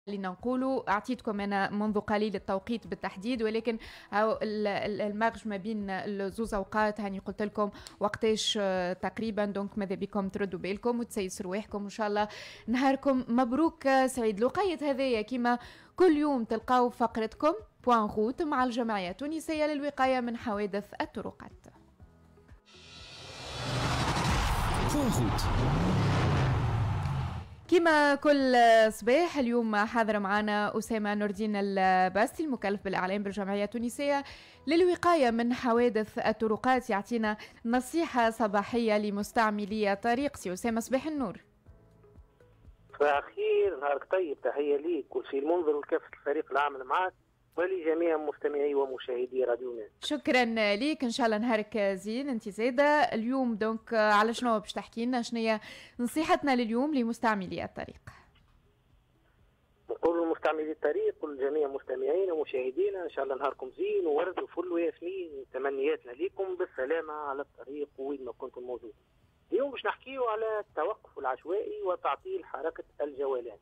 اللي نقوله أعطيتكم أنا منذ قليل التوقيت بالتحديد، ولكن المرج ما بين الزوز أوقات هاني قلت لكم وقتاش تقريبا. دونك ماذا بكم تردوا بالكم وتسيسوا رواحكم إن شاء الله. نهاركم مبروك سعيد. لقية هذايا كما كل يوم تلقاو فقرتكم بوان غوت مع الجمعية التونسية للوقاية من حوادث الطرقات. بوان غوت كما كل صباح اليوم حاضر معنا أسامة نور الدين الباستي المكلف بالإعلام بالجمعية التونسية للوقاية من حوادث الطرقات، يعطينا نصيحة صباحية لمستعملي الطريق. سي أسامة صباح النور. صباح الخير، نهارك طيب، تحية ليك وفي المنظر وكافة الفريق العامل معك ولجميع مستمعي ومشاهدي راديو ناس. شكرا ليك، ان شاء الله نهارك زين انت زاده. اليوم دونك على شنو باش تحكي لنا؟ شنو هي نصيحتنا لليوم لمستعملي الطريق؟ نقول لمستعملي الطريق ولجميع مستمعينا ومشاهدينا ان شاء الله نهاركم زين وورد وفل وياسمين، تمنياتنا لكم بالسلامه على الطريق وين ما كنتم موجودين. اليوم باش نحكيو على التوقف العشوائي وتعطيل حركه الجولات.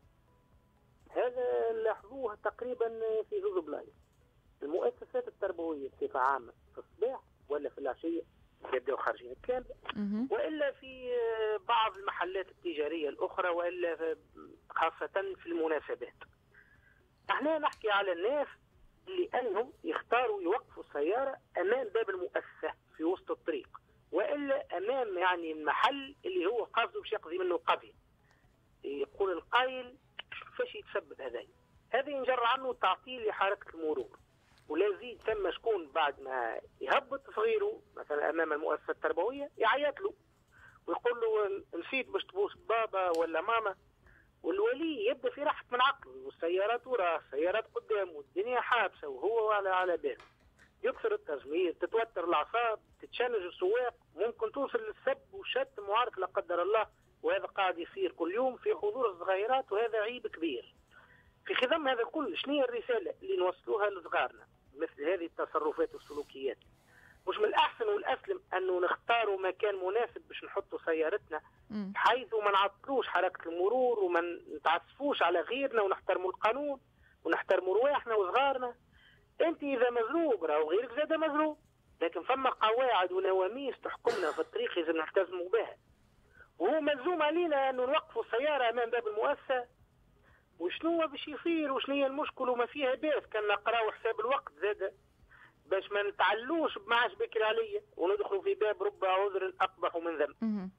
هذا لاحظوه تقريبا في زوز بلايص. المؤسسات التربويه بصفه عامه في الصباح ولا في العشيه يبداو خارجين الكامل، والا في بعض المحلات التجاريه الاخرى، والا خاصه في المناسبات. احنا نحكي على الناس اللي انهم يختاروا يوقفوا السياره امام باب المؤسسه في وسط الطريق، والا امام يعني المحل اللي هو قاصده باش يقضي منه قضيه. يقول القائل فاش يتسبب هذا ينجر عنه تعطيل لحركه المرور، ولا زيد ثم شكون بعد ما يهبط صغيره مثلا امام المؤسسه التربويه يعيط له ويقول له نسيت باش تبوس بابا ولا ماما، والولي يبدا في راحه من عقله والسيارات وراه السيارات قدامه والدنيا حابسه وهو على باله. يكثر التزمير، تتوتر الاعصاب، تتشنج السواق، ممكن توصل للسب والشتم وعارف لا قدر الله، وهذا قاعد يصير كل يوم في حضور الصغيرات، وهذا عيب كبير. في خضم هذا كل شنو هي الرساله اللي نوصلوها لصغارنا مثل هذه التصرفات والسلوكيات؟ مش من الاحسن والاسلم انه نختاروا مكان مناسب باش نحطوا سيارتنا حيث ما نعطلوش حركه المرور وما نتعسفوش على غيرنا ونحترموا القانون ونحترموا رواحنا وصغارنا. انت اذا مزروق راهو غيرك زاد مزروق، لكن فما قواعد ونواميس تحكمنا في الطريق لازم نلتزموا بها. وهو ملزوم علينا انه نوقفوا السياره امام باب المؤسسه. وشنو باش يصير وشنو هي المشكل وما فيها باس كان نقراو حساب الوقت زاد باش ما نتعلوش بمعاش بكري عليا وندخلوا في باب رب عذر اقبح من ذنب.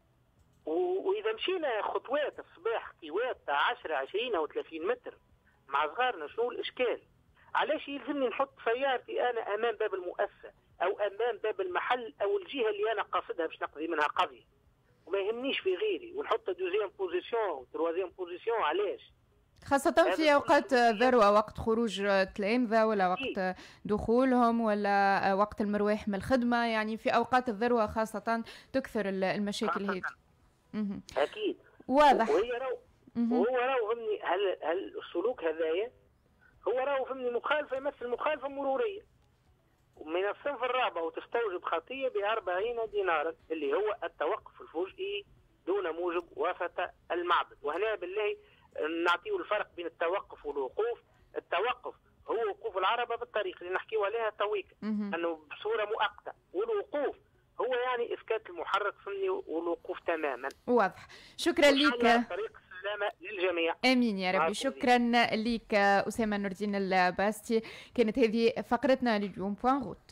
واذا مشينا خطوات الصباح كيوات تاع 10 20 او 30 متر مع صغارنا، شنو الاشكال؟ علاش يلزمني نحط سيارتي انا امام باب المؤسسه او امام باب المحل او الجهه اللي انا قاصدها باش نقضي منها قضيه، وما يهمنيش في غيري ونحط دوزيام بوزيسيون وتروازيام بوزيسيون؟ علاش؟ خاصة في أوقات ذروة، وقت خروج التلامذة ولا وقت دخولهم ولا وقت المروح من الخدمة، يعني في أوقات الذروة خاصة تكثر المشاكل هذه. أكيد واضح. وهو راهو فهمني هل السلوك هذايا هو راهو فهمني مخالفة، يمثل مخالفة مرورية ومن الصنف الرابع وتستوجب خطية ب40 دينارا اللي هو التوقف الفجئي دون موجب وسط المعبد. وهنا بالله نعطيه الفرق بين التوقف والوقوف. التوقف هو وقوف العربة بالطريق اللي نحكيو عليها تويك انه بصورة مؤقتة، والوقوف هو يعني اسكات المحرك فهمني والوقوف تماما. واضح. شكرا لك. طريق السلامة للجميع. امين يا ربي. شكرا لك اسامة نور الدين الباستي. كانت هذه فقرتنا لليوم بوان غوت.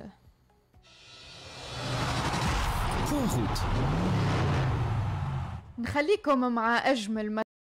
نخليكم مع اجمل